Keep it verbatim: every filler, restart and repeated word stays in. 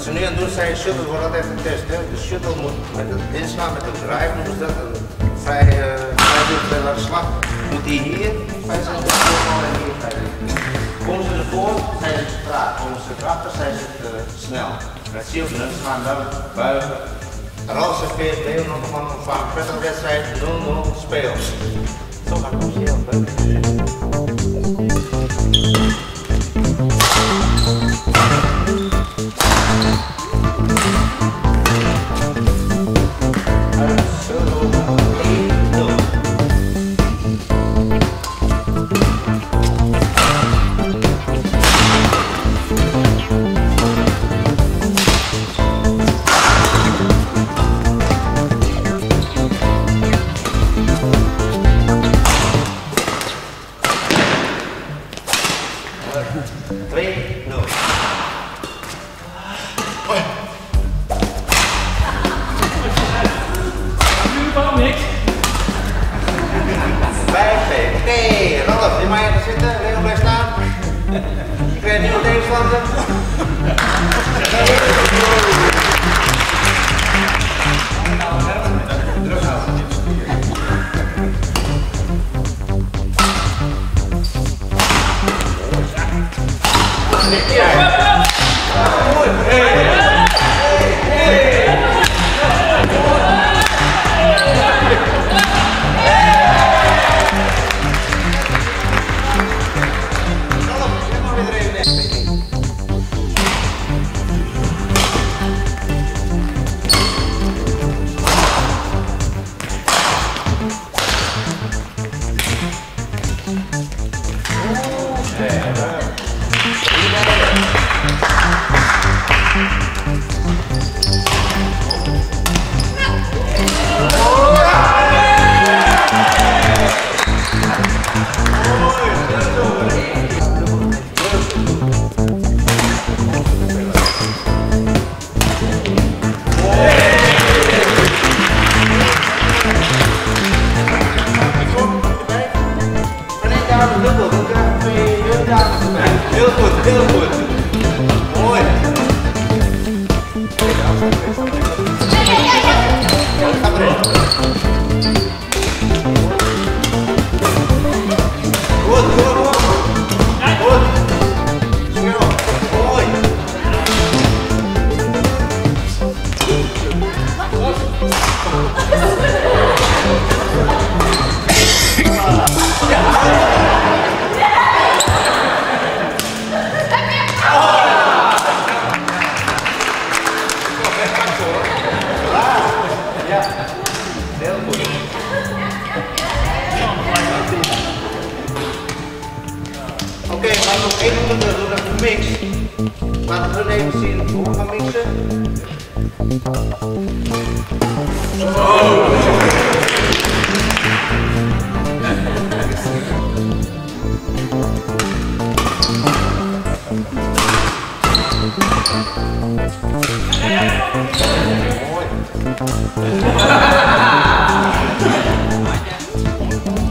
Wat ze nu aan het doen zijn, de shuttle wordt altijd getest. Hè? De shuttle moet met het inslaan, met het drive, dus dat een vrij vijf slag. Moet die hier vijf centimeter en hier vijf centimeter. Komen ze ervoor, zijn ze traag. Komen ze erachter, zijn ze uh, snel. Dat zie je op de ze gaan dan buigen. Rals en V S B nog van een prettige wedstrijd, nul nul speels. Zo gaat het heel leuk. twee nul. Waarom niks? vijf twee. Nee, Ralf, je mag even zitten, Leo blijft staan. Je krijgt nieuwe tegenstander. Heel goed, heel goed. Mooi. Ga erin. Goed, goed, goed. Goed. Snel. Mooi. Heel goed. Oké, okay, we gaan nog één onderdeel doen, even mix. Laten we even zien hoe we gaan mixen. Oh. Mooi.